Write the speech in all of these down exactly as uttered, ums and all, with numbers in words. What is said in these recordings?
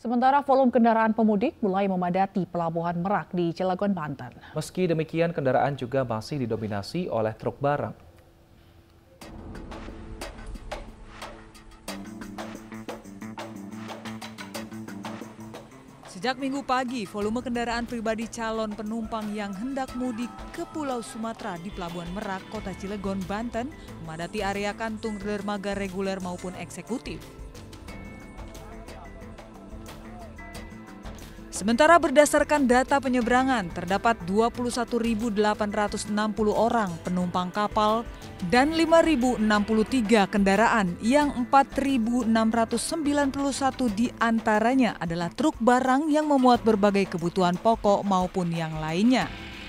Sementara volume kendaraan pemudik mulai memadati Pelabuhan Merak di Cilegon, Banten. Meski demikian, kendaraan juga masih didominasi oleh truk barang. Sejak Minggu pagi, volume kendaraan pribadi calon penumpang yang hendak mudik ke Pulau Sumatera di Pelabuhan Merak, Kota Cilegon, Banten, memadati area kantung dermaga reguler maupun eksekutif. Sementara berdasarkan data penyeberangan, terdapat dua puluh satu ribu delapan ratus enam puluh orang penumpang kapal dan lima ribu enam puluh tiga kendaraan yang empat ribu enam ratus sembilan puluh satu diantaranya adalah truk barang yang memuat berbagai kebutuhan pokok maupun yang lainnya.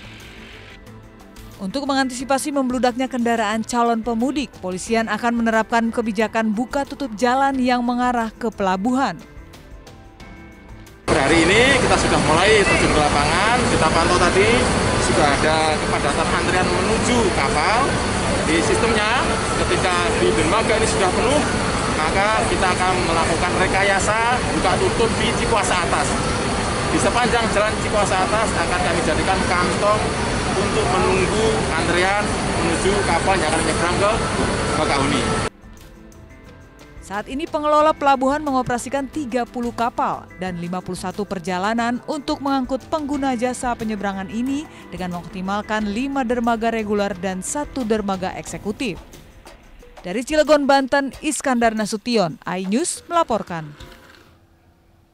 Untuk mengantisipasi membludaknya kendaraan calon pemudik, polisian akan menerapkan kebijakan buka tutup jalan yang mengarah ke pelabuhan. Hari ini kita sudah mulai terjun ke lapangan, kita pantau tadi sudah ada kepadatan antrian menuju kapal. Di sistemnya ketika di dermaga ini sudah penuh, maka kita akan melakukan rekayasa buka tutup di Cikuasa Atas. Di sepanjang jalan Cikuasa Atas akan kami jadikan kantong untuk menunggu antrian menuju kapal yang akan menyeberang ke Bakahuni. Saat ini pengelola pelabuhan mengoperasikan tiga puluh kapal dan lima puluh satu perjalanan untuk mengangkut pengguna jasa penyeberangan ini dengan mengoptimalkan lima dermaga reguler dan satu dermaga eksekutif. Dari Cilegon, Banten, Iskandar Nasution, iNews melaporkan.